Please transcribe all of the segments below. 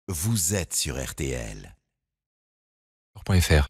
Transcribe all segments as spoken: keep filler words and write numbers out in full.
Vous êtes sur R T L. .fr.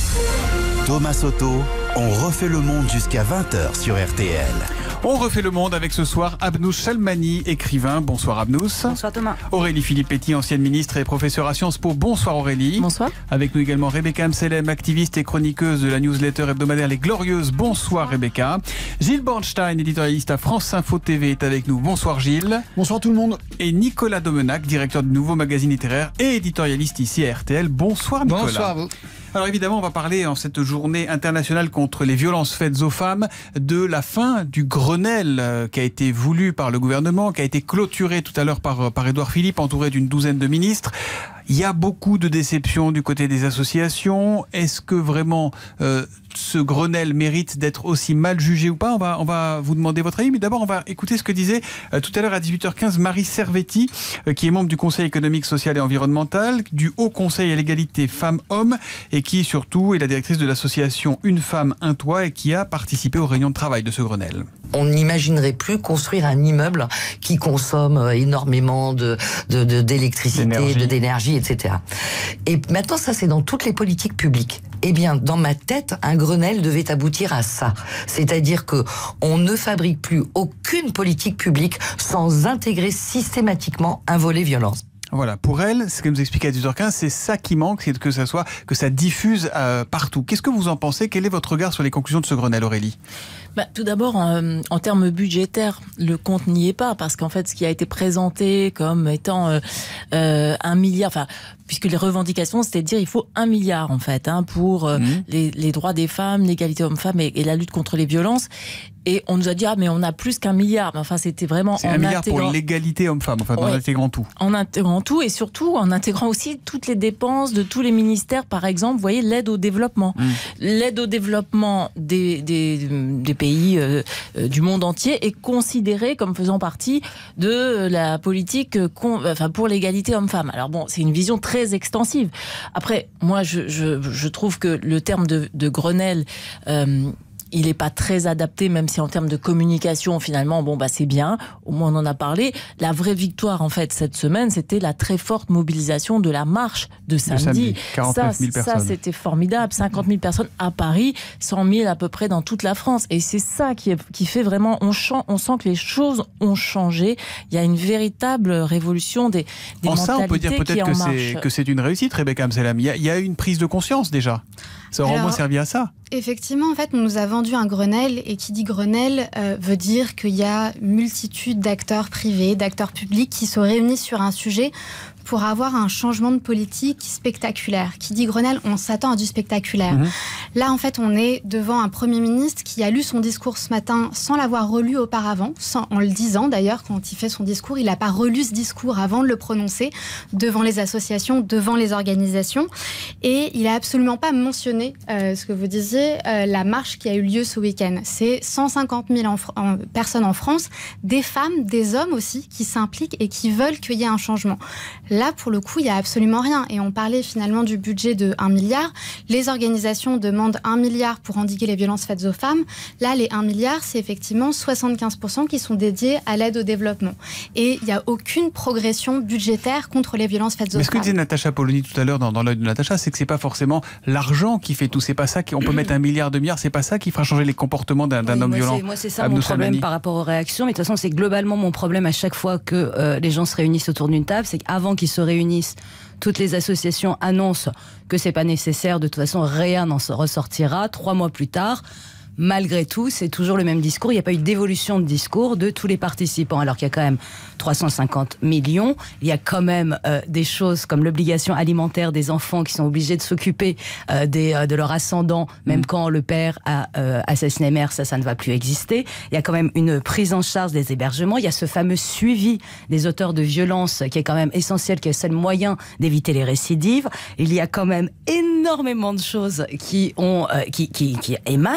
Thomas Soto, on refait le monde jusqu'à vingt heures sur R T L. On refait le monde avec ce soir Abnous Chalmani, écrivain. Bonsoir Abnous. Bonsoir Thomas. Aurélie Filippetti, ancienne ministre et professeure à Sciences Po. Bonsoir Aurélie. Bonsoir. Avec nous également Rebecca Amselem, activiste et chroniqueuse de la newsletter hebdomadaire Les Glorieuses. Bonsoir Rebecca. Gilles Bornstein, éditorialiste à France Info T V, est avec nous. Bonsoir Gilles. Bonsoir tout le monde. Et Nicolas Domenac, directeur du Nouveau Magazine littéraire et éditorialiste ici à R T L. Bonsoir Nicolas. Bonsoir à vous. Alors évidemment, on va parler en cette journée internationale contre les violences faites aux femmes de la fin du Grenelle euh, qui a été voulu par le gouvernement, qui a été clôturé tout à l'heure par, par Édouard Philippe, entouré d'une douzaine de ministres. Il y a beaucoup de déceptions du côté des associations. Est-ce que vraiment euh, ce Grenelle mérite d'être aussi mal jugé ou pas? On va, on va vous demander votre avis, mais d'abord on va écouter ce que disait euh, tout à l'heure à dix-huit heures quinze Marie Servetti, euh, qui est membre du Conseil économique, social et environnemental, du Haut Conseil à l'égalité femmes-hommes, et qui surtout est la directrice de l'association Une femme, un toit, et qui a participé aux réunions de travail de ce Grenelle. On n'imaginerait plus construire un immeuble qui consomme énormément de, de, de, d'électricité, d'énergie. de, d'énergie, et cetera. Et maintenant, ça, c'est dans toutes les politiques publiques. Eh bien, dans ma tête, un Grenelle devait aboutir à ça. C'est-à-dire que on ne fabrique plus aucune politique publique sans intégrer systématiquement un volet violence. Voilà, pour elle, ce qu'elle nous explique à dix heures quinze, c'est ça qui manque, c'est que ça soit, que ça diffuse euh, partout. Qu'est-ce que vous en pensez? Quel est votre regard sur les conclusions de ce Grenelle, Aurélie? Bah, tout d'abord, en, en termes budgétaires, le compte n'y est pas, parce qu'en fait, ce qui a été présenté comme étant euh, euh, un milliard, enfin, puisque les revendications, c'était de dire il faut un milliard en fait, hein, pour euh, mmh. les, les droits des femmes, l'égalité homme-femme et, et la lutte contre les violences. Et on nous a dit ah mais on a plus qu'un milliard. Mais enfin, c'était vraiment c'est en un milliard intégrant... pour l'égalité homme-femme, enfin, ouais. en intégrant tout. En intégrant tout et surtout en intégrant aussi toutes les dépenses de tous les ministères. Par exemple, vous voyez l'aide au développement, mmh. l'aide au développement des des, des pays euh, euh, du monde entier est considérée comme faisant partie de la politique con... enfin pour l'égalité homme-femme. Alors bon, c'est une vision très très extensive. Après, moi, je, je, je trouve que le terme de, de Grenelle, euh, il n'est pas très adapté, même si en termes de communication, finalement, bon, bah, c'est bien. Au moins, on en a parlé. La vraie victoire, en fait, cette semaine, c'était la très forte mobilisation de la marche de samedi. De samedi quarante-neuf mille ça, personnes. Ça, c'était formidable. cinquante mille personnes à Paris, cent mille à peu près dans toute la France. Et c'est ça qui, est, qui fait vraiment, on, ch- on sent que les choses ont changé. Il y a une véritable révolution des, des en mentalités ça, on peut dire peut-être qui que en c'est, marche. que c'est une réussite, Rebecca Amselem. Il y a, il y a une prise de conscience déjà. Ça aura au moins servi à ça. Effectivement, en fait, on nous a vendu un Grenelle, et qui dit Grenelle euh, veut dire qu'il y a multitude d'acteurs privés, d'acteurs publics qui se réunissent sur un sujet pour avoir un changement de politique spectaculaire. Qui dit Grenelle, on s'attend à du spectaculaire. Mmh. Là, en fait, on est devant un Premier ministre qui a lu son discours ce matin sans l'avoir relu auparavant, sans, en le disant d'ailleurs, quand il fait son discours, il n'a pas relu ce discours avant de le prononcer devant les associations, devant les organisations. Et il n'a absolument pas mentionné euh, ce que vous disiez, euh, la marche qui a eu lieu ce week-end. C'est cent cinquante mille en, en, personnes en France, des femmes, des hommes aussi, qui s'impliquent et qui veulent qu'il y ait un changement. Là, pour le coup, il n'y a absolument rien. Et on parlait finalement du budget de un milliard. Les organisations demandent un milliard pour endiguer les violences faites aux femmes. Là, les un milliard, c'est effectivement soixante-quinze pour cent qui sont dédiés à l'aide au développement. Et il n'y a aucune progression budgétaire contre les violences faites aux femmes. Mais ce que disait Natacha Polony tout à l'heure dans, dans l'œil de Natacha, c'est que c'est pas forcément l'argent qui fait tout. C'est pas ça qu'on peut mettre un milliard, deux milliards. C'est pas ça qui fera changer les comportements d'un, d'un oui, homme moi violent. C'est, moi, c'est ça Abnous mon problème Chalmani. Par rapport aux réactions. Mais de toute façon, c'est globalement mon problème à chaque fois que euh, les gens se réunissent autour d'une table. C'est qu'avant qu'ils se réunissent, toutes les associations annoncent que c'est pas nécessaire. De toute façon, rien n'en ressortira. Trois mois plus tard, malgré tout, c'est toujours le même discours. Il n'y a pas eu d'évolution de discours de tous les participants. Alors qu'il y a quand même trois cent cinquante millions. Il y a quand même euh, des choses comme l'obligation alimentaire des enfants qui sont obligés de s'occuper euh, des, euh, de leur ascendant, même mmh. quand le père a euh, assassiné mère, ça, ça ne va plus exister. Il y a quand même une prise en charge des hébergements. Il y a ce fameux suivi des auteurs de violences qui est quand même essentiel, qui est le seul moyen d'éviter les récidives. Il y a quand même énormément de choses qui, ont, euh, qui, qui, qui émanent des associations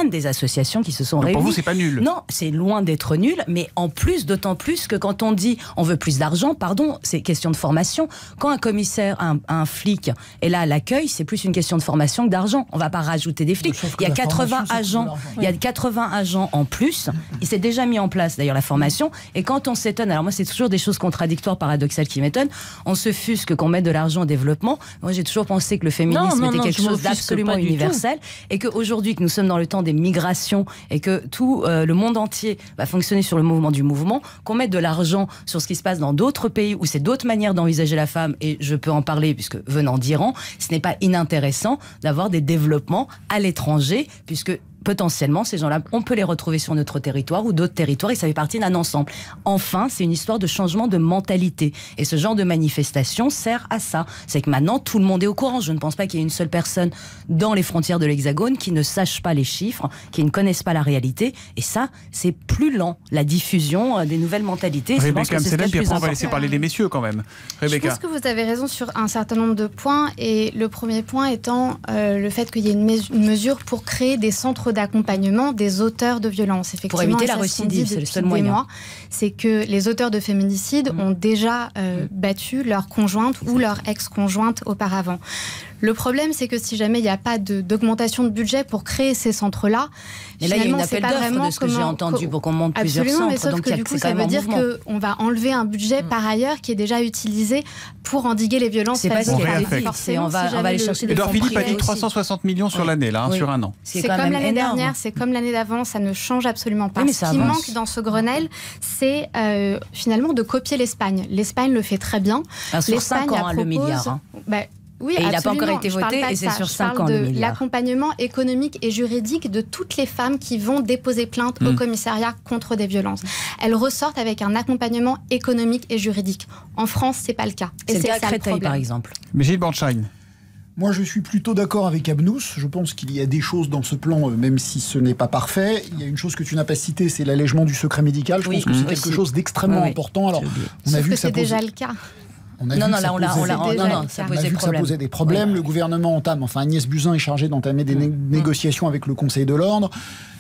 associations qui se sont Donc réunies. pour vous, c'est pas nul? Non, c'est loin d'être nul, mais en plus, d'autant plus que quand on dit on veut plus d'argent, pardon, c'est question de formation. Quand un commissaire, un, un flic est là à l'accueil, c'est plus une question de formation que d'argent. On va pas rajouter des flics. Il y a quatre-vingts agents, il y a quatre-vingts agents en plus. Il s'est déjà mis en place d'ailleurs la formation. Et quand on s'étonne, alors moi c'est toujours des choses contradictoires, paradoxales qui m'étonnent. On se fusque qu'on met de l'argent au développement. Moi j'ai toujours pensé que le féminisme non, non, était non, quelque chose d'absolument universel et qu'aujourd'hui que nous sommes dans le temps des migrations et que tout euh, le monde entier va fonctionner sur le mouvement du mouvement, qu'on mette de l'argent sur ce qui se passe dans d'autres pays où c'est d'autres manières d'envisager la femme, et je peux en parler puisque venant d'Iran, ce n'est pas inintéressant d'avoir des développements à l'étranger, puisque potentiellement, ces gens-là, on peut les retrouver sur notre territoire ou d'autres territoires et ça fait partie d'un ensemble. Enfin, c'est une histoire de changement de mentalité. Et ce genre de manifestation sert à ça. C'est que maintenant, tout le monde est au courant. Je ne pense pas qu'il y ait une seule personne dans les frontières de l'Hexagone qui ne sache pas les chiffres, qui ne connaisse pas la réalité. Et ça, c'est plus lent, la diffusion des nouvelles mentalités. Rebecca Amselem, puis après on va laisser parler les messieurs quand même. Rebecca. Je pense que vous avez raison sur un certain nombre de points. Et le premier point étant euh, le fait qu'il y ait une, mes- une mesure pour créer des centres d'accompagnement des auteurs de violences. Effectivement, pour éviter la récidive, c'est le seul moyen. C'est que les auteurs de féminicide mmh. ont déjà euh, mmh. battu leur conjointe ou leur ex-conjointe auparavant. Le problème, c'est que si jamais il n'y a pas de, d'augmentation de budget pour créer ces centres-là, mais là, il y a une appel d'offres de ce que j'ai entendu pour qu'on monte plusieurs centres. Mais sauf donc que du coup, ça veut dire qu'on va enlever un budget mmh. par ailleurs qui est déjà utilisé pour endiguer les violences. C'est pas ce qu'il a dit. On va, on va aller chercher des fonds privés. Edouard Philippe a dit trois cent soixante millions sur l'année, là, hein, oui. sur un an. C'est comme l'année dernière, c'est comme l'année d'avant, ça ne change absolument pas. Oui, ce qui avance. manque dans ce Grenelle, c'est euh, finalement de copier l'Espagne. L'Espagne le fait très bien. Alors, sur cinq ans, le milliard. Bah, Oui, et absolument. il n'a pas encore été voté et c'est sur cinq ans le milliard. Je parle de l'accompagnement économique et juridique de toutes les femmes qui vont déposer plainte mmh. au commissariat contre des violences. Elles ressortent avec un accompagnement économique et juridique. En France, c'est pas le cas. Et c'est, c'est le cas à Créteil, par exemple. Mais Gilles Bornstein. Moi, je suis plutôt d'accord avec Abnous. Je pense qu'il y a des choses dans ce plan, même si ce n'est pas parfait. Il y a une chose que tu n'as pas citée, c'est l'allègement du secret médical. Je oui, pense que c'est oui, quelque chose d'extrêmement oui, important. Alors, on a vu que, que c'est posait... déjà le cas. On a non, vu non, que là, on l'a, on l'a, on non, non, ça on a vu que ça posait des problèmes. Oui. Le gouvernement entame, enfin Agnès Buzyn est chargée d'entamer des né- négociations avec le Conseil de l'Ordre.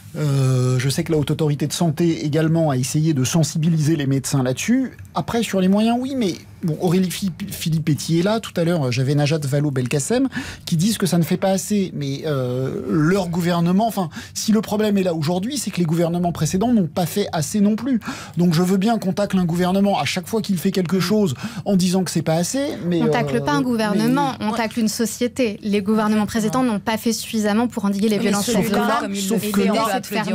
Euh, je sais que la Haute Autorité de Santé également a essayé de sensibiliser les médecins là-dessus. Après, sur les moyens, oui, mais bon, Aurélie Filippetti est là. Tout à l'heure, j'avais Najat Vallaud-Belkacem qui disent que ça ne fait pas assez. Mais euh, leur gouvernement, enfin, si le problème est là aujourd'hui, c'est que les gouvernements précédents n'ont pas fait assez non plus. Donc je veux bien qu'on tacle un gouvernement à chaque fois qu'il fait quelque chose en disant que c'est pas assez. Mais, on ne tacle euh, pas un gouvernement, mais... on tacle une société. Les gouvernements précédents n'ont pas fait suffisamment pour endiguer les violences faites aux femmes. Sauf que là,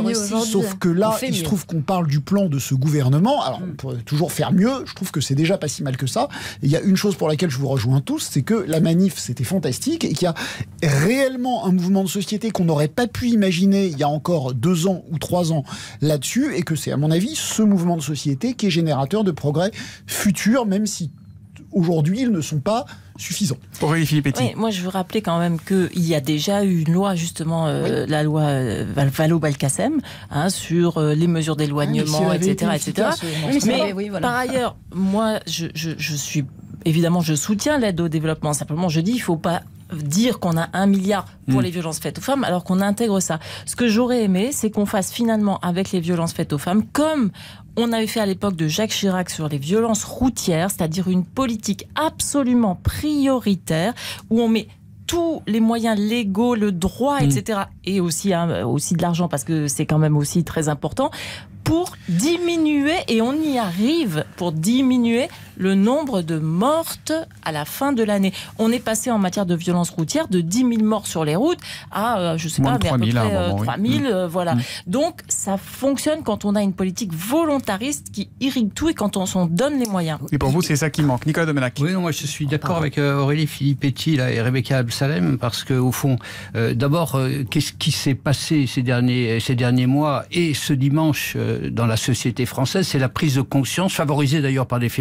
sauf que là il se trouve qu'on parle du plan de ce gouvernement. Alors on pourrait toujours faire mieux. Je trouve que c'est déjà pas si mal que ça. Et il y a une chose pour laquelle je vous rejoins tous, c'est que la manif, c'était fantastique et qu'il y a réellement un mouvement de société qu'on n'aurait pas pu imaginer il y a encore deux ans ou trois ans là-dessus, et que c'est, à mon avis, ce mouvement de société qui est générateur de progrès futurs, même si aujourd'hui, ils ne sont pas suffisants. Aurélie Filippetti. Oui, moi, je veux rappeler quand même qu'il y a déjà eu une loi, justement, euh, oui. la loi euh, Vallaud-Belkacem, hein, sur euh, les mesures d'éloignement, ah, et cetera, et cetera. Mais, mais oui, voilà. Par ailleurs, moi, je, je, je suis... Évidemment, je soutiens l'aide au développement. Simplement, je dis, il ne faut pas dire qu'on a un milliard pour mmh. les violences faites aux femmes, alors qu'on intègre ça. Ce que j'aurais aimé, c'est qu'on fasse finalement avec les violences faites aux femmes, comme on avait fait à l'époque de Jacques Chirac sur les violences routières, c'est-à-dire une politique absolument prioritaire, où on met tous les moyens légaux, le droit, mmh. et cetera, et aussi, hein, aussi de l'argent, parce que c'est quand même aussi très important, pour diminuer, et on y arrive, pour diminuer le nombre de mortes à la fin de l'année. On est passé en matière de violence routière de dix mille morts sur les routes à, euh, je sais Moins pas, mais à peu près euh, moment, trois mille, oui. euh, voilà. Mmh. Donc, ça fonctionne quand on a une politique volontariste qui irrigue tout et quand on s'en donne les moyens. Et pour vous, c'est ça qui manque. Nicolas Domenach. Oui, non, moi je suis d'accord avec euh, Aurélie Filippetti là, et Rebecca Amselem, parce qu'au fond, euh, d'abord, euh, qu'est-ce qui s'est passé ces derniers, ces derniers mois et ce dimanche euh, dans la société française, c'est la prise de conscience, favorisée d'ailleurs par des féministes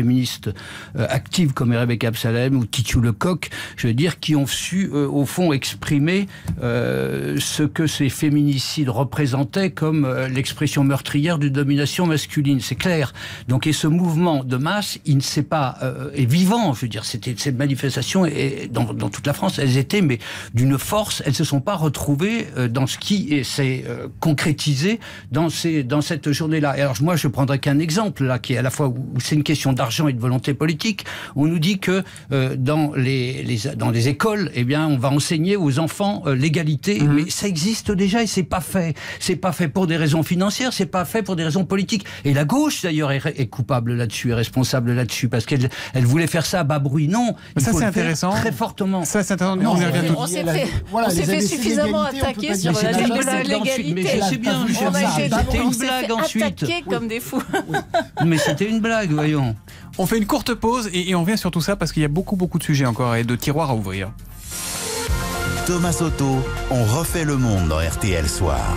féministes euh, actives comme Rebecca Absalem ou Titu Lecoq, je veux dire, qui ont su, euh, au fond, exprimer euh, ce que ces féminicides représentaient comme euh, l'expression meurtrière d'une domination masculine. C'est clair. Donc, et ce mouvement de masse, il ne s'est pas... Euh, est vivant, je veux dire, c'était cette manifestation, et dans, dans toute la France, elles étaient, mais d'une force, elles ne se sont pas retrouvées euh, dans ce qui s'est euh, concrétisé dans, ces, dans cette journée-là. Et alors, moi, je prendrai qu'un exemple, là, qui est à la fois où, où c'est une question d'argent et de volonté politique. On nous dit que euh, dans, les, les, dans les écoles, eh bien, on va enseigner aux enfants euh, l'égalité, mmh. mais ça existe déjà et c'est pas fait. C'est pas fait pour des raisons financières, c'est pas fait pour des raisons politiques. Et la gauche, d'ailleurs, est, est coupable là-dessus, est responsable là-dessus, parce qu'elle elle voulait faire ça à bas bruit. Non, il ça faut c'est le intéressant. Faire très fortement. Ça c'est intéressant. On, on, on s'est fait, voilà, on s'est fait suffisamment attaquer sur la l'égalité. Mais je sais bien, c'était une blague ensuite. Comme des fous. Oui. Mais c'était une blague, voyons. On fait une courte pause et, et on revient sur tout ça parce qu'il y a beaucoup beaucoup de sujets encore et de tiroirs à ouvrir. Thomas Soto, on refait le monde dans R T L Soir.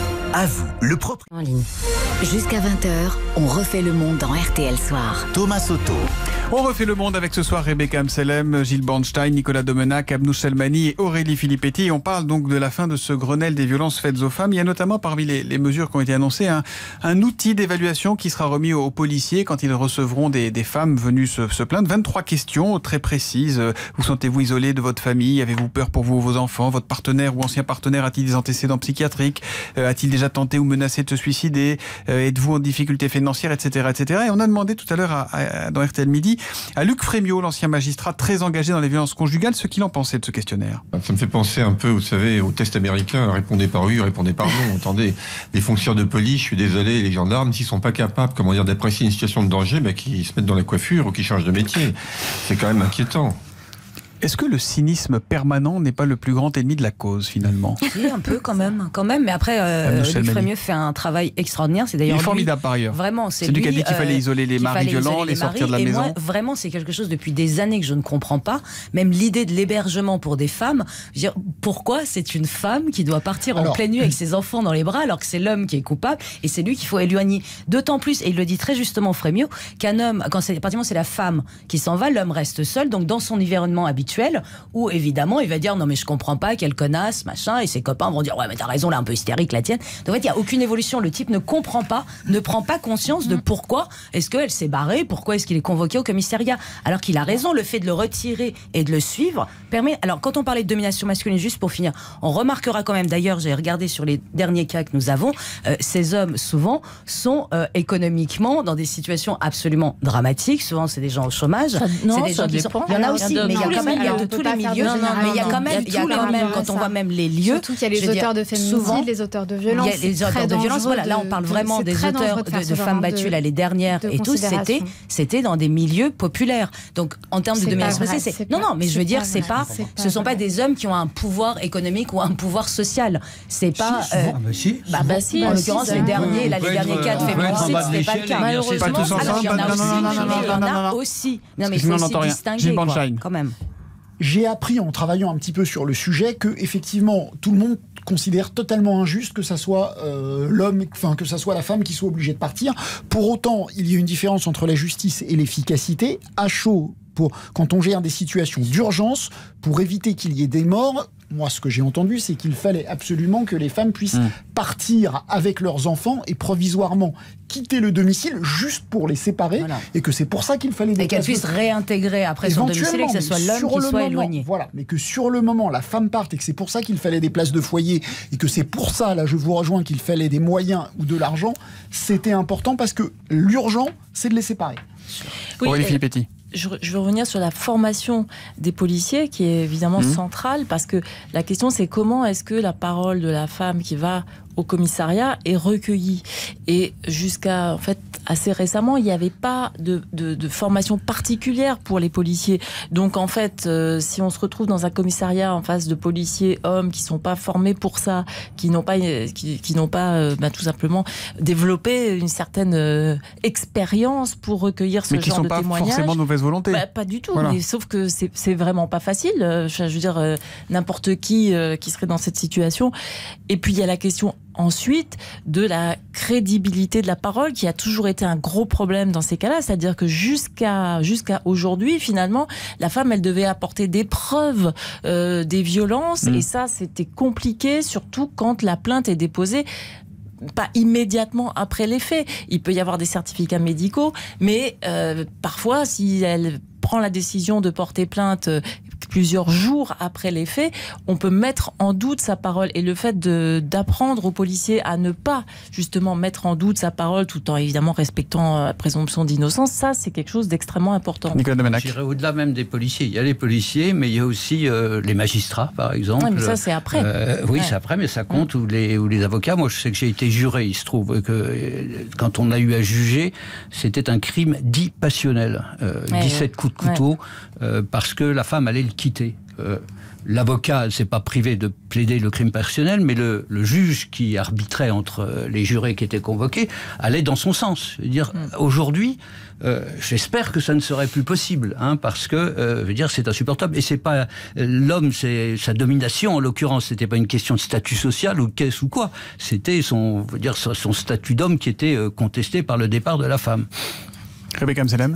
À vous, le propre... En ligne. Jusqu'à vingt heures, on refait le monde dans R T L Soir. Thomas Soto. On refait le monde avec ce soir Rebecca Amselem, Gilles Bornstein, Nicolas Domenac, Abnouche Selmani et Aurélie Filippetti. Et on parle donc de la fin de ce Grenelle des violences faites aux femmes. Il y a notamment parmi les, les mesures qui ont été annoncées un, un outil d'évaluation qui sera remis aux, aux policiers quand ils recevront des, des femmes venues se, se plaindre. vingt-trois questions très précises. Vous sentez-vous isolé de votre famille? Avez-vous peur pour vous ou vos enfants? Votre partenaire ou ancien partenaire a-t-il des antécédents psychiatriques? euh, A-t-il déjà tenté ou menacé de se suicider? euh, Êtes-vous en difficulté financière, et cetera, et cetera. Et on a demandé tout à l'heure à, à, dans R T L Midi à Luc Frémiot, l'ancien magistrat très engagé dans les violences conjugales, ce qu'il en pensait de ce questionnaire. Ça me fait penser un peu, vous savez, au test américain, répondez par oui, répondez par non. Attendez, les fonctionnaires de police, je suis désolé, les gendarmes, s'ils sont pas capables, comment dire, d'apprécier une situation de danger, bah, qu'ils se mettent dans la coiffure ou qu'ils changent de métier. C'est quand même inquiétant. Est-ce que le cynisme permanent n'est pas le plus grand ennemi de la cause, finalement? Oui, un peu quand même, quand même. Mais après, euh, Luc Frémieux fait un travail extraordinaire. C'est d'ailleurs il est formidable par ailleurs. Vraiment, c'est, c'est lui qui a dit qu'il euh, fallait isoler les maris violents, les, les sortir de la et maison. Moi, vraiment, c'est quelque chose depuis des années que je ne comprends pas. Même l'idée de l'hébergement pour des femmes. Je veux dire, pourquoi c'est une femme qui doit partir alors, en pleine nuit avec ses enfants dans les bras alors que c'est l'homme qui est coupable et c'est lui qu'il faut éloigner. D'autant plus, et il le dit très justement Frémieux, qu'un homme, quand c'est, pratiquement c'est la femme qui s'en va, l'homme reste seul, donc dans son environnement habituel, où évidemment, il va dire non mais je comprends pas, quelle connasse, machin, et ses copains vont dire ouais mais t'as raison, là un peu hystérique la tienne. Donc en fait, il n'y a aucune évolution. Le type ne comprend pas, ne prend pas conscience de pourquoi est-ce qu'elle s'est barrée, pourquoi est-ce qu'il est convoqué au commissariat. Alors qu'il a raison, le fait de le retirer et de le suivre permet. Alors quand on parlait de domination masculine, juste pour finir, on remarquera quand même, d'ailleurs, j'ai regardé sur les derniers cas que nous avons, euh, ces hommes souvent sont euh, économiquement dans des situations absolument dramatiques. Souvent, c'est des gens au chômage. Ça, non, c'est des ça gens qui dépend. sont... Il y en a aussi, mais il y a quand même, il y a de tous les milieux. Non, non, mais il y a quand même, il y a quand même, quand on voit même les lieux. Surtout qu'il y a les auteurs de féminicide, les auteurs de violence. Il y a les auteurs de violence. Voilà, là on parle vraiment des auteurs de, de, de femmes battues, là les dernières et tout. C'était, c'était dans des milieux populaires. Donc en termes de domination, c'est non, non, mais je veux dire, c'est pas, ce sont pas des hommes qui ont un pouvoir économique ou un pouvoir social. C'est pas. Bah bah si. En l'occurrence, les derniers, là les derniers cas de féminicide, c'était pas le cas. Malheureusement, il y en a aussi. Il y en a aussi. Non, mais il faut aussi distinguer quand même. J'ai appris en travaillant un petit peu sur le sujet que effectivement tout le monde considère totalement injuste que ça soit euh, l'homme, enfin que ça soit la femme qui soit obligée de partir. Pour autant, il y a une différence entre la justice et l'efficacité. À chaud, pour quand on gère des situations d'urgence, pour éviter qu'il y ait des morts. Moi, ce que j'ai entendu, c'est qu'il fallait absolument que les femmes puissent mmh. partir avec leurs enfants et provisoirement quitter le domicile juste pour les séparer, voilà. Et que c'est pour ça qu'il fallait des et qu'elles puissent réintégrer après son domicile et que ce soit l'homme qui soit moment, éloigné. Voilà, mais que sur le moment, la femme parte et que c'est pour ça qu'il fallait des places de foyer et que c'est pour ça, là, je vous rejoins, qu'il fallait des moyens ou de l'argent, c'était important parce que l'urgent, c'est de les séparer. Oui, Aurélie Filippetti. Je, je veux revenir sur la formation des policiers qui est évidemment mmh. centrale parce que la question c'est comment est-ce que la parole de la femme qui va au commissariat est recueillie et jusqu'à en fait assez récemment il n'y avait pas de, de, de formation particulière pour les policiers donc en fait euh, si on se retrouve dans un commissariat en face de policiers hommes qui sont pas formés pour ça qui n'ont pas qui, qui n'ont pas euh, bah, tout simplement développé une certaine euh, expérience pour recueillir ce mais qui genre sont de pas témoignages forcément de mauvaise volonté bah, pas du tout voilà. Mais sauf que c'est, c'est vraiment pas facile euh, je veux dire euh, n'importe qui euh, qui serait dans cette situation et puis il y a la question ensuite de la crédibilité de la parole, qui a toujours été un gros problème dans ces cas-là. C'est-à-dire que jusqu'à jusqu'à aujourd'hui, finalement, la femme, elle devait apporter des preuves euh, des violences. Mmh. Et ça, c'était compliqué, surtout quand la plainte est déposée pas immédiatement après les faits. Il peut y avoir des certificats médicaux, mais euh, parfois, si elle prend la décision de porter plainte euh, plusieurs jours après les faits, on peut mettre en doute sa parole. Et le fait de, d'apprendre aux policiers à ne pas justement mettre en doute sa parole, tout en évidemment respectant la présomption d'innocence, ça c'est quelque chose d'extrêmement important. Nicolas Domenach. J'irais au-delà même des policiers. Il y a les policiers, mais il y a aussi euh, les magistrats, par exemple. Ouais, mais ça c'est après. Euh, oui, ouais. c'est après, mais ça compte. Ouais. Ou, les, ou les avocats. Moi, je sais que j'ai été juré. Il se trouve que euh, quand on a eu à juger, c'était un crime dit passionnel. Euh, ouais, dix-sept ouais. coups de couteau, ouais. euh, parce que la femme allait le quitter. Euh, L'avocat ne s'est pas privé de plaider le crime passionnel, mais le, le juge qui arbitrait entre les jurés qui étaient convoqués allait dans son sens. Je veux dire, mm. aujourd'hui, euh, j'espère que ça ne serait plus possible, hein, parce que, euh, je veux dire, c'est insupportable. Et c'est pas l'homme, c'est sa domination. En l'occurrence, c'était pas une question de statut social ou de caisse ou quoi. C'était son, je veux dire, son statut d'homme qui était contesté par le départ de la femme. Rebecca Amselem.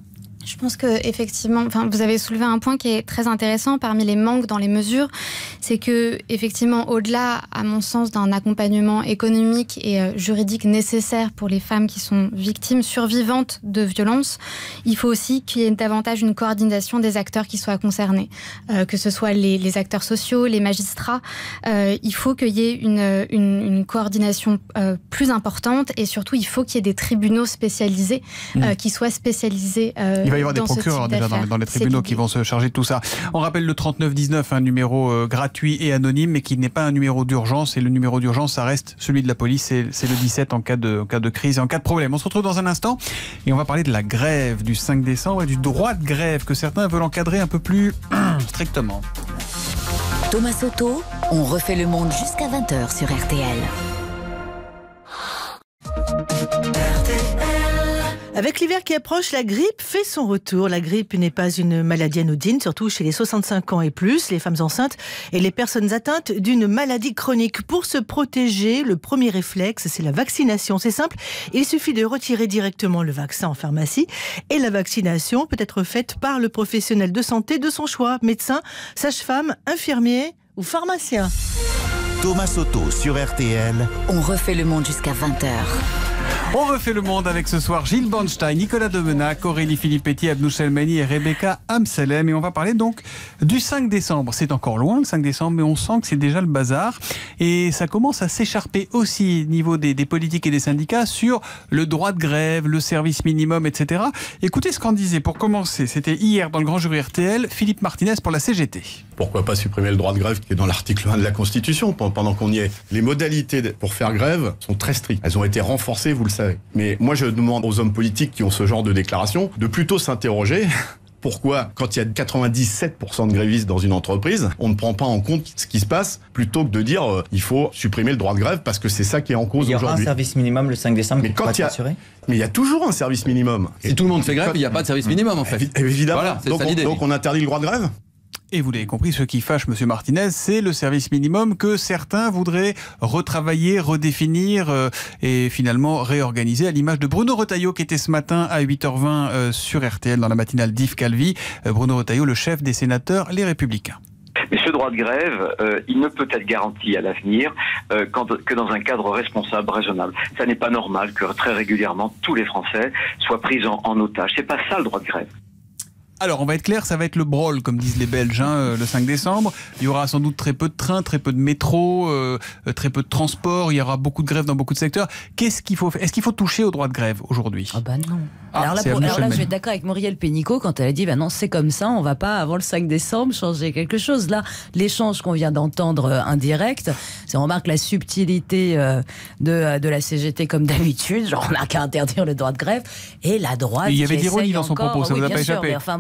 Je pense que effectivement, enfin, vous avez soulevé un point qui est très intéressant parmi les manques dans les mesures, c'est que effectivement, au-delà, à mon sens, d'un accompagnement économique et euh, juridique nécessaire pour les femmes qui sont victimes survivantes de violences, il faut aussi qu'il y ait davantage une coordination des acteurs qui soient concernés, euh, que ce soit les, les acteurs sociaux, les magistrats. Euh, il faut qu'il y ait une, une, une coordination euh, plus importante et surtout, il faut qu'il y ait des tribunaux spécialisés mmh. euh, qui soient spécialisés. Euh, Il va y avoir des procureurs déjà dans, dans les tribunaux qui vont se charger de tout ça. On rappelle le trente-neuf dix-neuf, un numéro euh, gratuit et anonyme, mais qui n'est pas un numéro d'urgence. Et le numéro d'urgence, ça reste celui de la police. C'est, c'est le dix-sept en cas, de, en cas de crise et en cas de problème. On se retrouve dans un instant et on va parler de la grève du cinq décembre et du droit de grève que certains veulent encadrer un peu plus strictement. Thomas Soto, on refait le monde jusqu'à vingt heures sur R T L. Avec l'hiver qui approche, la grippe fait son retour. La grippe n'est pas une maladie anodine, surtout chez les soixante-cinq ans et plus, les femmes enceintes et les personnes atteintes d'une maladie chronique. Pour se protéger, le premier réflexe, c'est la vaccination. C'est simple, il suffit de retirer directement le vaccin en pharmacie et la vaccination peut être faite par le professionnel de santé de son choix, médecin, sage-femme, infirmier ou pharmacien. Thomas Soto sur R T L. On refait le monde jusqu'à vingt heures. On refait le monde avec ce soir Gilles Bornstein, Nicolas Domenach, Aurélie Filippetti, Abnou Chelmani et Rebecca Amselem. Et on va parler donc du cinq décembre. C'est encore loin le cinq décembre, mais on sent que c'est déjà le bazar. Et ça commence à s'écharper aussi au niveau des, des politiques et des syndicats sur le droit de grève, le service minimum, et cetera. Écoutez ce qu'en disait pour commencer, c'était hier dans le grand jury R T L, Philippe Martinez pour la C G T. Pourquoi pas supprimer le droit de grève qui est dans l'article un de la Constitution pendant qu'on y est. Les modalités pour faire grève sont très strictes. Elles ont été renforcées, vous le savez. Mais moi, je demande aux hommes politiques qui ont ce genre de déclaration de plutôt s'interroger. Pourquoi, quand il y a quatre-vingt-dix-sept pour cent de grévistes dans une entreprise, on ne prend pas en compte ce qui se passe plutôt que de dire euh, il faut supprimer le droit de grève parce que c'est ça qui est en cause aujourd'hui. Il y aura un service minimum le cinq décembre. Mais quand il y a, mais il y a toujours un service minimum. Si Et tout le monde fait grève, quand... il n'y a pas de service minimum en fait. Évidemment. Voilà, c'est donc, ça l'idée. On, donc on interdit le droit de grève. Et vous l'avez compris, ce qui fâche M. Martinez, c'est le service minimum que certains voudraient retravailler, redéfinir euh, et finalement réorganiser, à l'image de Bruno Retailleau qui était ce matin à huit heures vingt euh, sur R T L dans la matinale d'Yves Calvi. Euh, Bruno Retailleau, le chef des sénateurs Les Républicains. Mais ce droit de grève, euh, il ne peut être garanti à l'avenir euh, quand, que dans un cadre responsable, raisonnable. Ça n'est pas normal que très régulièrement tous les Français soient pris en, en otage. C'est pas ça le droit de grève. Alors, on va être clair, ça va être le brol, comme disent les Belges, hein, le cinq décembre. Il y aura sans doute très peu de trains, très peu de métro, euh, très peu de transport. Il y aura beaucoup de grèves dans beaucoup de secteurs. Qu'est-ce qu'il faut faire ? Est-ce qu'il faut toucher au droit de grève aujourd'hui ? Ah bah non. Ah, alors là, pour, alors là je vais être d'accord avec Muriel Pénicaud quand elle a dit bah non, c'est comme ça, on va pas avant le cinq décembre changer quelque chose. Là, l'échange qu'on vient d'entendre euh, indirect, c'est on remarque la subtilité euh, de, de la C G T comme d'habitude. Genre, on n'a qu'à interdire le droit de grève. Et la droite. Et il y avait de l'ironie dans son propos, ça oui, vous a bien pas sûr, échappé. mais enfin bon,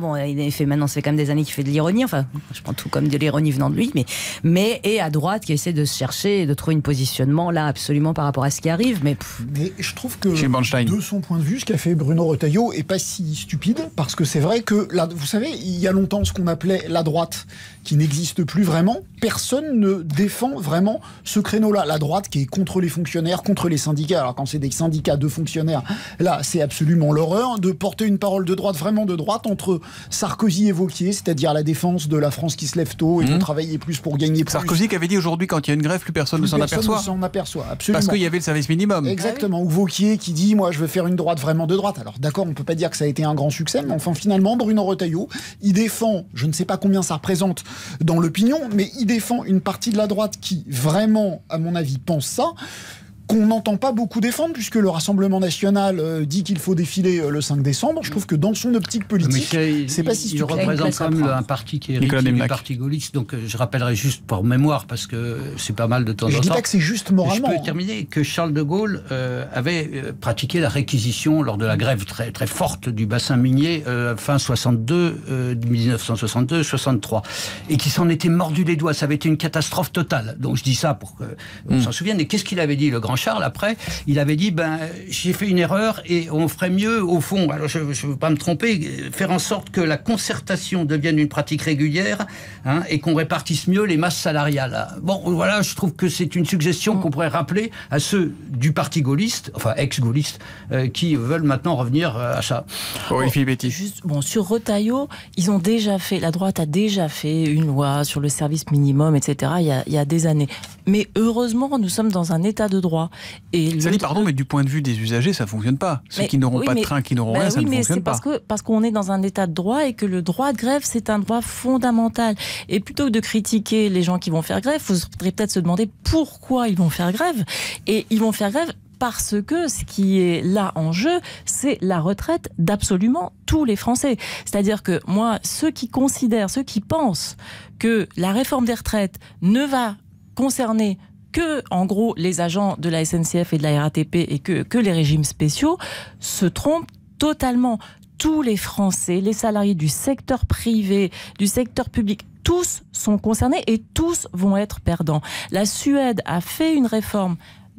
bon, il fait maintenant, c'est quand même des années qu'il fait de l'ironie. Enfin, je prends tout comme de l'ironie venant de lui, mais, mais et à droite qui essaie de se chercher et de trouver un positionnement là absolument par rapport à ce qui arrive. Mais, mais je trouve que de son point de vue, ce qu'a fait Bruno Retailleau est pas si stupide, parce que c'est vrai que là, vous savez, il y a longtemps, ce qu'on appelait la droite, qui n'existe plus vraiment, personne ne défend vraiment ce créneau-là. La droite qui est contre les fonctionnaires, contre les syndicats. Alors quand c'est des syndicats de fonctionnaires, là c'est absolument l'horreur de porter une parole de droite, vraiment de droite, entre Sarkozy et Wauquiez, c'est-à-dire la défense de la France qui se lève tôt et mmh. de travailler plus pour gagner plus. Sarkozy qui avait dit aujourd'hui, quand il y a une grève, plus personne plus ne s'en aperçoit. Personne ne s'en aperçoit, absolument. Parce qu'il y avait le service minimum. Exactement. Ah oui. Ou Wauquiez qui dit, moi je veux faire une droite vraiment de droite. Alors d'accord, on peut pas dire que ça a été un grand succès, mais enfin finalement Bruno Retailleau, il défend, je ne sais pas combien ça représente dans l'opinion, mais il défend une partie de la droite qui vraiment, à mon avis, pense ça, qu'on n'entend pas beaucoup défendre, puisque le Rassemblement National euh, dit qu'il faut défiler euh, le cinq décembre. Je trouve que dans son optique politique, c'est pas si stupide. Il représente quand même un parti qui est héritier du parti gaulliste, donc euh, je rappellerai juste pour mémoire, parce que c'est pas mal de temps en temps. Je dis pas que c'est juste moralement. Je peux terminer que Charles de Gaulle euh, avait euh, pratiqué la réquisition lors de la grève très, très forte du bassin minier euh, fin soixante-deux, euh, mille neuf cent soixante-deux soixante-trois, et qui s'en était mordu les doigts. Ça avait été une catastrophe totale. Donc je dis ça pour qu'on mm. s'en souvienne. Et qu'est-ce qu'il avait dit, le grand Charles, après, il avait dit, ben, j'ai fait une erreur et on ferait mieux, au fond, alors je ne veux pas me tromper, faire en sorte que la concertation devienne une pratique régulière, hein, et qu'on répartisse mieux les masses salariales. Bon, voilà, je trouve que c'est une suggestion qu'on pourrait rappeler à ceux du parti gaulliste, enfin ex-gaulliste, euh, qui veulent maintenant revenir à ça. Oui, oh, Philippe Betty. Juste, bon, sur Retailleau, ils ont déjà fait, la droite a déjà fait une loi sur le service minimum, et cetera, il y a, il y a des années. Mais heureusement, nous sommes dans un état de droit. Et ça dit, pardon, mais du point de vue des usagers, ça ne fonctionne pas. Ceux mais, qui n'auront oui, pas mais, de train, qui n'auront bah rien, oui, ça ne fonctionne pas. Oui, mais c'est parce que, parce qu'on est dans un état de droit et que le droit de grève, c'est un droit fondamental. Et plutôt que de critiquer les gens qui vont faire grève, il faudrait peut-être se demander pourquoi ils vont faire grève. Et ils vont faire grève parce que ce qui est là en jeu, c'est la retraite d'absolument tous les Français. C'est-à-dire que moi, ceux qui considèrent, ceux qui pensent que la réforme des retraites ne va concerner que, en gros, les agents de la S N C F et de la R A T P et que, que les régimes spéciaux se trompent totalement. Tous les Français, les salariés du secteur privé, du secteur public, tous sont concernés et tous vont être perdants. La Suède a fait une réforme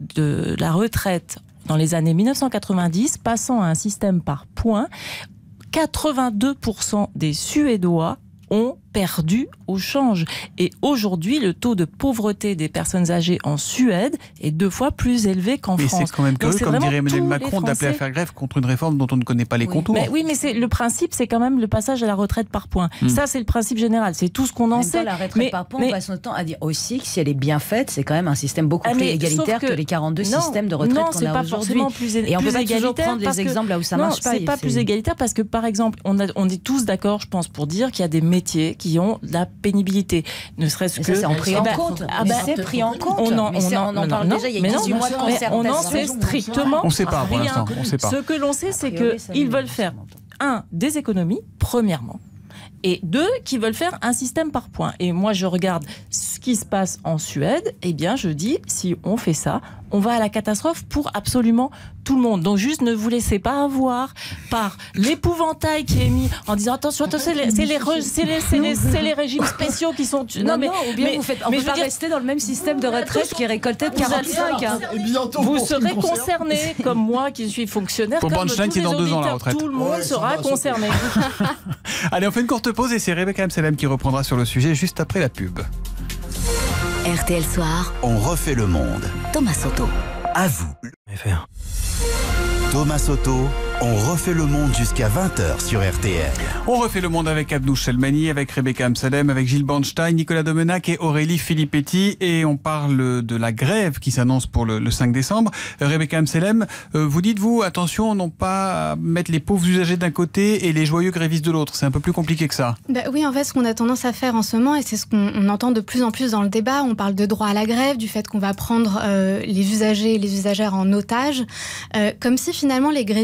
de la retraite dans les années mille neuf cent quatre-vingt-dix, passant à un système par points. quatre-vingt-deux pour cent des Suédois ont perdu au change. Et aujourd'hui, le taux de pauvreté des personnes âgées en Suède est deux fois plus élevé qu'en mais France. C'est quand même curieux, comme dirait Emmanuel Macron, d'appeler à faire grève contre une réforme dont on ne connaît pas les oui. contours. Mais oui, mais c'est, le principe, c'est quand même le passage à la retraite par points. Hum. Ça, c'est le principe général. C'est tout ce qu'on en même sait. Temps, la retraite mais, par points, mais, on passe notre temps à dire aussi que si elle est bien faite, c'est quand même un système beaucoup ah, plus égalitaire que, que les quarante-deux non, systèmes de retraite non, qu'on a aujourd'hui. Plus, Et on plus peut pas toujours prendre les exemples là où ça marche pas. Non, c'est pas plus égalitaire parce que, par exemple, on est tous d'accord, je pense, pour dire qu'il y a des métiers qui ont la pénibilité. Ne serait-ce que. Ça, c'est en pris en compte. Ah bah, c'est pris en compte. On en, on en, on en parle déjà il y a dix-huit mois de concertation. On en sait strictement. On ne sait pas pour l'instant. On sait pas. Ce que l'on sait, c'est qu'ils veulent faire, un, des économies, premièrement. Et deux, qui veulent faire un système par points. Et moi, je regarde ce qui se passe en Suède. Eh bien, je dis, si on fait ça, on va à la catastrophe pour absolument tout le monde. Donc, juste ne vous laissez pas avoir par l'épouvantail qui est mis en disant attention, c'est les, c'est les, c'est les, c'est les, c'est les régimes spéciaux qui sont. Non, non mais, non, ou bien mais, vous faites. On ne peut pas dire, rester dans le même système de retraite qui est récolté de quarante-cinq. Hein. Vous serez concernés, comme moi qui suis fonctionnaire. Pour Bornstein qui est dans deux ans la retraite. Tout le monde ouais, sera concerné. Allez, on fait une courte pause et c'est Rebecca Amselem qui reprendra sur le sujet juste après la pub. R T L Soir. On refait le monde. Thomas Soto. À vous. Thomas Soto. On refait le monde jusqu'à vingt heures sur R T L. On refait le monde avec Abnouch Selmani, avec Rebecca Amselem, avec Gilles Bornstein, Nicolas Domenac et Aurélie Filippetti. Et on parle de la grève qui s'annonce pour le, le cinq décembre. Euh, Rebecca Amselem, euh, vous dites-vous, attention, non pas à mettre les pauvres usagers d'un côté et les joyeux grévistes de l'autre. C'est un peu plus compliqué que ça. Bah oui, en fait, ce qu'on a tendance à faire en ce moment, et c'est ce qu'on on entend de plus en plus dans le débat, on parle de droit à la grève, du fait qu'on va prendre euh, les usagers et les usagères en otage, euh, comme si finalement les grévistes le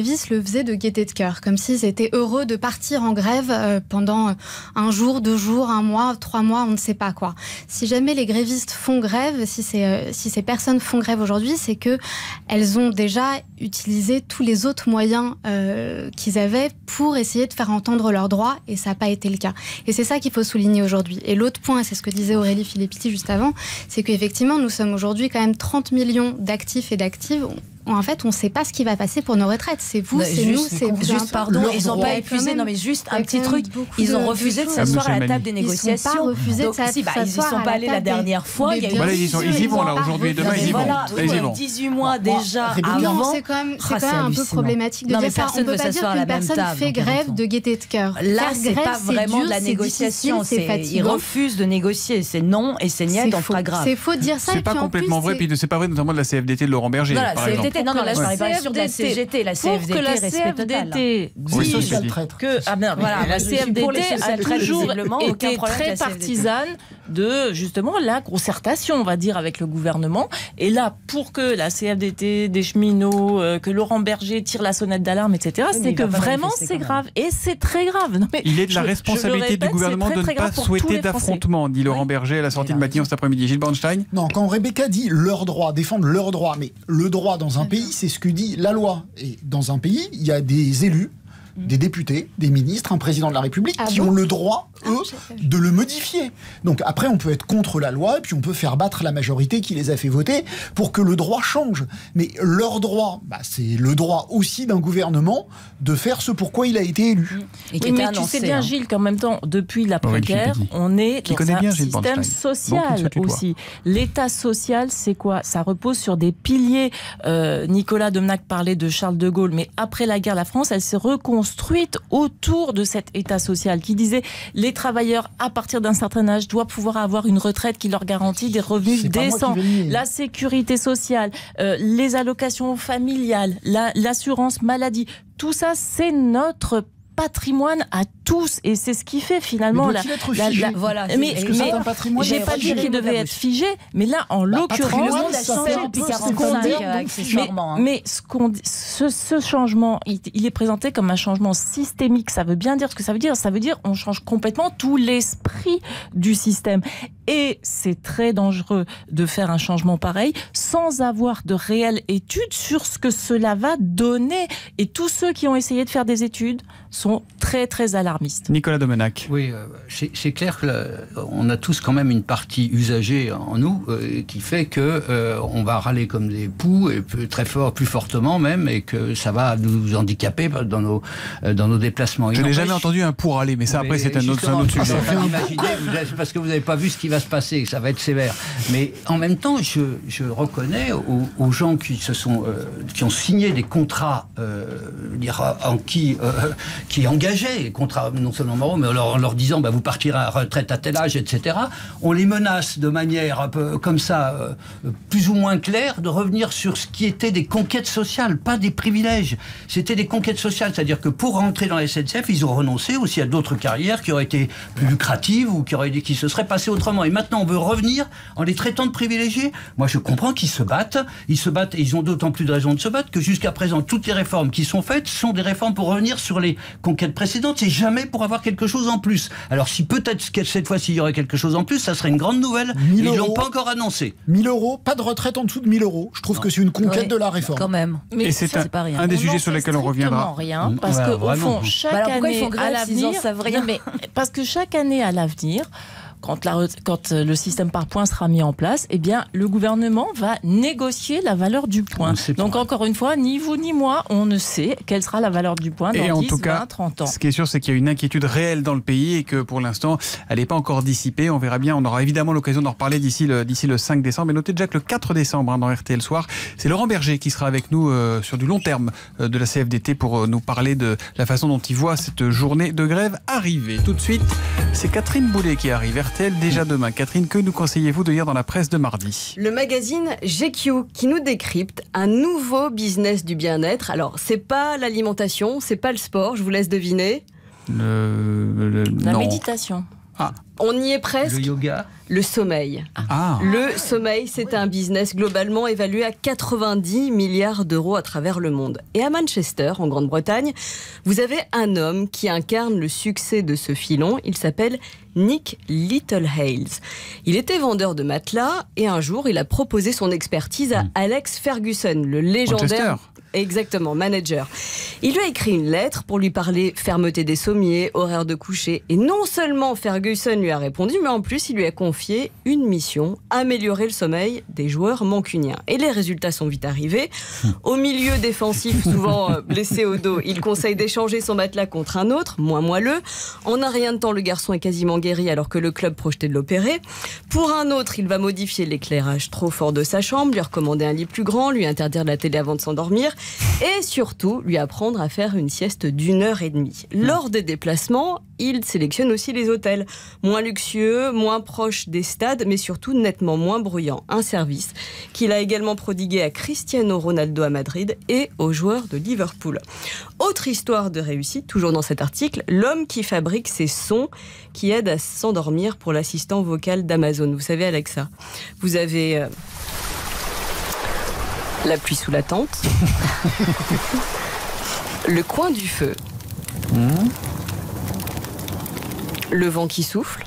faisaient de gaieté de cœur, comme s'ils étaient heureux de partir en grève euh, pendant un jour, deux jours, un mois, trois mois, on ne sait pas quoi. Si jamais les grévistes font grève, si, c'est, euh, si ces personnes font grève aujourd'hui, c'est qu'elles ont déjà utilisé tous les autres moyens euh, qu'ils avaient pour essayer de faire entendre leurs droits, et ça n'a pas été le cas. Et c'est ça qu'il faut souligner aujourd'hui. Et l'autre point, c'est ce que disait Aurélie Filippetti juste avant, c'est qu'effectivement, nous sommes aujourd'hui quand même trente millions d'actifs et d'actives. En fait, on ne sait pas ce qui va passer pour nos retraites. C'est vous, c'est nous, c'est vous. Juste, pardon, ils n'ont pas épuisé. Non, mais juste un petit truc. Ils ont refusé de s'asseoir à la table des négociations. Ils n'ont pas refusé de s'asseoir. Ils ne sont pas allés la dernière fois. Ils y vont là aujourd'hui et demain. Ils y vont. dix-huit mois déjà avant. C'est quand même un peu problématique de dire ça. On ne peut pas dire qu'une personne fait grève de gaieté de cœur. Là, c'est pas vraiment de la négociation. Ils refusent de négocier. C'est non et c'est niet, on fera grave. C'est faux de dire ça. C'est pas complètement vrai. Puis c'est pas vrai notamment de la C F D T de Laurent Berger. Par exemple. Non, non, là, je parlais pas sur de la C G T, la C F D T, pour que la C F D T dise que ah ben, voilà, la C F D T a toujours été très partisane de justement la concertation, on va dire, avec le gouvernement. Et là, pour que la C F D T, des cheminots, euh, que Laurent Berger tire la sonnette d'alarme, et cetera, oui, c'est que vraiment c'est grave. Et c'est très grave. Non, mais il est de la je, responsabilité je répète, du gouvernement très, de ne pas souhaiter d'affrontement, dit Laurent oui. Berger à la sortie de Matignon cet après-midi. Gilles Bornstein. Non, quand Rebecca dit leurs droits, défendre leurs droits, mais le droit dans un pays, c'est ce que dit la loi. Et dans un pays, il y a des élus, des députés, des ministres, un président de la République ah qui bon ont le droit, eux, ah, de le modifier. Donc après, on peut être contre la loi et puis on peut faire battre la majorité qui les a fait voter pour que le droit change. Mais leur droit, bah, c'est le droit aussi d'un gouvernement de faire ce pourquoi il a été élu. Et oui, mais annoncé, tu sais bien, hein. Gilles, qu'en même temps, depuis l'après-guerre, on est qui dans un bien, système social bon, aussi. L'État social, c'est quoi? Ça repose sur des piliers. Euh, Nicolas Domenach parlait de Charles de Gaulle, mais après la guerre, la France, elle s'est reconstruite construite autour de cet État social qui disait les travailleurs à partir d'un certain âge doivent pouvoir avoir une retraite qui leur garantit des revenus décents, la sécurité sociale, euh, les allocations familiales, la, l'assurance maladie, tout ça c'est notre patrimoine à tous et c'est ce qui fait finalement la, la, la voilà mais, mais j'ai pas dit qu'il devait être figé mais là en bah, l'occurrence ce qu'on dit mais, mais ce qu'on ce, ce changement il, il est présenté comme un changement systémique. Ça veut bien dire ce que ça veut dire. Ça veut dire on change complètement tout l'esprit du système et c'est très dangereux de faire un changement pareil sans avoir de réelles études sur ce que cela va donner et tous ceux qui ont essayé de faire des études sont très très alarmistes. Nicolas Domenach. Oui, euh, c'est, c'est clair qu'on a tous quand même une partie usagée en nous euh, qui fait que euh, on va râler comme des poux et plus, très fort, plus fortement même, et que ça va nous handicaper dans nos euh, dans nos déplacements. Je n'ai jamais entendu un pour aller, mais ça après mais c'est un autre, un autre sujet. Imaginez, vous, parce que vous n'avez pas vu ce qui va se passer, ça va être sévère. Mais en même temps, je, je reconnais aux, aux gens qui se sont euh, qui ont signé des contrats, euh, dire en qui euh, qui engageaient les contrats non seulement moraux, mais en leur, en leur disant bah, vous partirez à retraite à tel âge, et cetera. On les menace de manière un peu comme ça, euh, plus ou moins claire, de revenir sur ce qui était des conquêtes sociales, pas des privilèges. C'était des conquêtes sociales, c'est-à-dire que pour rentrer dans la S N C F, ils ont renoncé aussi à d'autres carrières qui auraient été plus lucratives ou qui, auraient, qui se seraient passées autrement. Et maintenant, on veut revenir en les traitant de privilégiés. Moi, je comprends qu'ils se battent. Ils se battent et ils ont d'autant plus de raisons de se battre que jusqu'à présent, toutes les réformes qui sont faites sont des réformes pour revenir sur les conquêtes précédentes. C'est jamais pour avoir quelque chose en plus. Alors, si peut-être cette fois-ci, il y aurait quelque chose en plus, ça serait une grande nouvelle. Ils ne l'ont pas encore annoncé. mille euros, pas de retraite en dessous de mille euros. Je trouve non. que c'est une conquête oui, de la réforme. Quand même. Mais et c'est, c'est un, pas rien. un des on sujets sur lesquels on reviendra. Rien, parce ouais, qu'au fond, chaque bah alors, année à l'avenir, mais parce que chaque année à l'avenir, quand, la, quand le système par points sera mis en place, eh bien, le gouvernement va négocier la valeur du point. Donc, pas. encore une fois, ni vous ni moi, on ne sait quelle sera la valeur du point dans et en dix, tout cas, vingt, trente ans. Ce qui est sûr, c'est qu'il y a une inquiétude réelle dans le pays et que pour l'instant, elle n'est pas encore dissipée. On verra bien, on aura évidemment l'occasion d'en reparler d'ici le, d'ici le cinq décembre. Mais notez déjà que le quatre décembre, hein, dans R T L Soir, c'est Laurent Berger qui sera avec nous euh, sur du long terme euh, de la C F D T pour euh, nous parler de la façon dont il voit cette journée de grève arriver. Tout de suite, c'est Catherine Boulet qui arrive. R T L déjà demain. Catherine, que nous conseillez-vous de lire dans la presse de mardi? Le magazine G Q qui nous décrypte un nouveau business du bien-être. Alors, c'est pas l'alimentation, c'est pas le sport, je vous laisse deviner. Le, le, la non. méditation. Ah. On y est presque. Le yoga. Le sommeil. Ah. Le sommeil, c'est un business globalement évalué à quatre-vingt-dix milliards d'euros à travers le monde. Et à Manchester, en Grande-Bretagne, vous avez un homme qui incarne le succès de ce filon. Il s'appelle Nick Littlehales. Il était vendeur de matelas et un jour, il a proposé son expertise à Alex Ferguson, le légendaire... Manchester. Exactement, manager. Il lui a écrit une lettre pour lui parler fermeté des sommiers, horaire de coucher. Et non seulement Ferguson lui a répondu, mais en plus, il lui a confié une mission, améliorer le sommeil des joueurs mancuniens. Et les résultats sont vite arrivés. Au milieu défensif, souvent euh, blessé au dos, il conseille d'échanger son matelas contre un autre, moins moelleux. En un rien de temps, le garçon est quasiment guéri alors que le club projetait de l'opérer. Pour un autre, il va modifier l'éclairage trop fort de sa chambre, lui recommander un lit plus grand, lui interdire la télé avant de s'endormir. Et surtout, lui apprendre à faire une sieste d'une heure et demie. Lors des déplacements, il sélectionne aussi les hôtels. Moins luxueux, moins proches des stades, mais surtout nettement moins bruyants. Un service qu'il a également prodigué à Cristiano Ronaldo à Madrid et aux joueurs de Liverpool. Autre histoire de réussite, toujours dans cet article, l'homme qui fabrique ces sons qui aident à s'endormir pour l'assistant vocal d'Amazon. Vous savez, Alexa, vous avez... Euh la pluie sous la tente, le coin du feu, mmh. le vent qui souffle.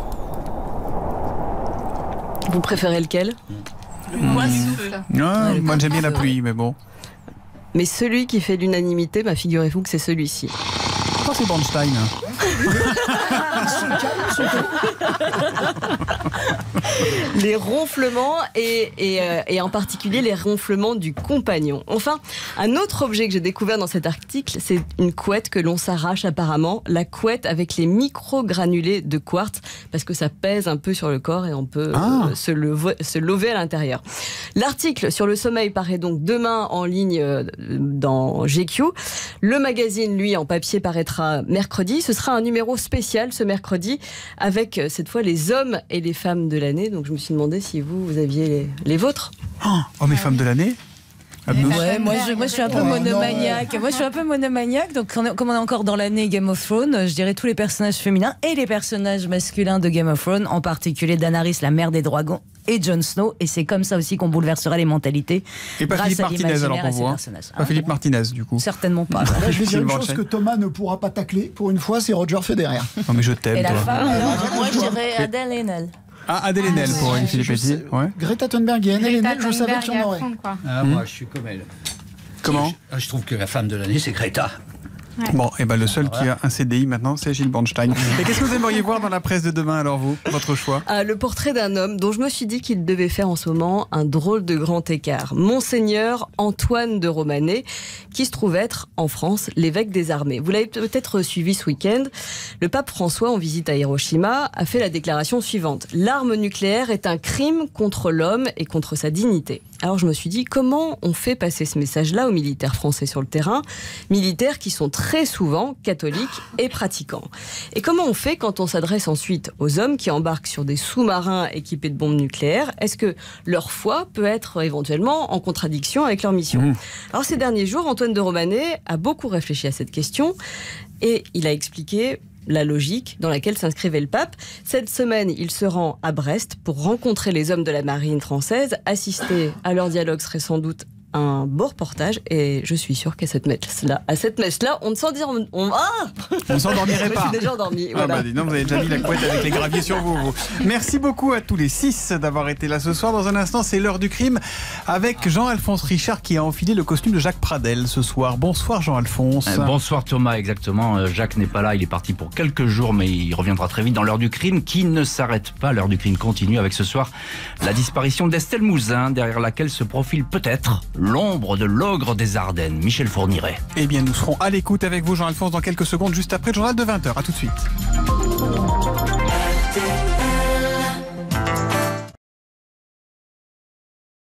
Vous préférez lequel? Le coin du feu. Non, ouais, moi j'aime bien la pluie, mais bon. Mais celui qui fait l'unanimité, bah, figurez-vous que c'est celui-ci. Pourquoi c'est Bernstein? Les ronflements et, et, euh, et en particulier les ronflements du compagnon. Enfin, un autre objet que j'ai découvert dans cet article, c'est une couette que l'on s'arrache apparemment, la couette avec les micro-granulés de quartz, parce que ça pèse un peu sur le corps et on peut ah. euh, se, lever, se lever à l'intérieur. L'article sur le sommeil paraît donc demain en ligne euh, dans G Q. Le magazine, lui, en papier, paraîtra mercredi. Ce sera un numéro spécial ce mercredi avec euh, cette fois les hommes et les femmes de l'année. Donc je me suis demandé si vous, vous aviez les, les vôtres. Oh, hommes et femmes de l'année? Ouais, moi je, moi je suis un peu monomaniaque. Moi je suis un peu monomaniaque. Donc on est, comme on est encore dans l'année Game of Thrones, je dirais tous les personnages féminins et les personnages masculins de Game of Thrones, en particulier Daenerys, la mère des dragons, et Jon Snow. Et c'est comme ça aussi qu'on bouleversera les mentalités. Et pas Philippe Martinez alors pour vous. Hein. Pas Philippe Martinez du coup. Certainement pas. Là, je vais dire une chose que Thomas ne pourra pas tacler. Pour une fois, c'est Roger Federer. Non mais je t'aime. Et la toi. femme, alors, moi je dirais Adèle Haenel. Ah, Adèle Haenel pour une Philippe Petit. Ouais. Greta Thunberg et Adèle Haenel, je savais qu'il y en aurait. Ah, moi, je suis comme elle. Comment? je, je trouve que la femme de l'année, c'est Greta. Ouais. Bon, et ben le seul qui a un C D I maintenant, c'est Gilles Bernstein. Et qu'est-ce que vous aimeriez voir dans la presse de demain, alors vous, votre choix? Ah, le portrait d'un homme dont je me suis dit qu'il devait faire en ce moment un drôle de grand écart. Monseigneur Antoine de Romanet, qui se trouve être, en France, l'évêque des armées. Vous l'avez peut-être suivi ce week-end. Le pape François, en visite à Hiroshima, a fait la déclaration suivante. L'arme nucléaire est un crime contre l'homme et contre sa dignité. Alors je me suis dit, comment on fait passer ce message-là aux militaires français sur le terrain, militaires qui sont très souvent catholiques et pratiquants. Et comment on fait quand on s'adresse ensuite aux hommes qui embarquent sur des sous-marins équipés de bombes nucléaires? Est-ce que leur foi peut être éventuellement en contradiction avec leur mission? mmh. Alors ces derniers jours, Antoine de Romanet a beaucoup réfléchi à cette question et il a expliqué la logique dans laquelle s'inscrivait le pape. Cette semaine, il se rend à Brest pour rencontrer les hommes de la marine française. Assister à leur dialogue serait sans doute un beau reportage et je suis sûre qu'à cette messe-là, à cette messe-là, on ne s'en dit, on, on, ah on ne s'endormirait pas. Je suis déjà endormi. Ah voilà. bah dis donc, vous avez déjà mis la couette avec les graviers sur vous, vous. Merci beaucoup à tous les six d'avoir été là ce soir. Dans un instant, c'est l'heure du crime avec Jean-Alphonse Richard qui a enfilé le costume de Jacques Pradel ce soir. Bonsoir Jean-Alphonse. Euh, bonsoir Thomas, exactement. Jacques n'est pas là, il est parti pour quelques jours, mais il reviendra très vite dans l'heure du crime qui ne s'arrête pas. L'heure du crime continue avec ce soir la disparition d'Estelle Mouzin, derrière laquelle se profile peut-être l'ombre de l'ogre des Ardennes, Michel Fourniret. Eh bien, nous serons à l'écoute avec vous, Jean-Alphonse, dans quelques secondes, juste après le journal de vingt heures. A tout de suite.